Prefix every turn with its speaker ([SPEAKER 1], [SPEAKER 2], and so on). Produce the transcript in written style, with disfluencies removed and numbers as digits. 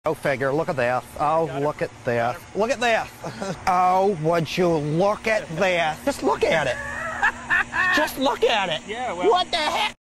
[SPEAKER 1] Go figure. Look at this. Oh, look at this. Look at this. Oh, would you look at this? Just look at it. Just look at it.
[SPEAKER 2] Yeah, well.
[SPEAKER 1] What the heck?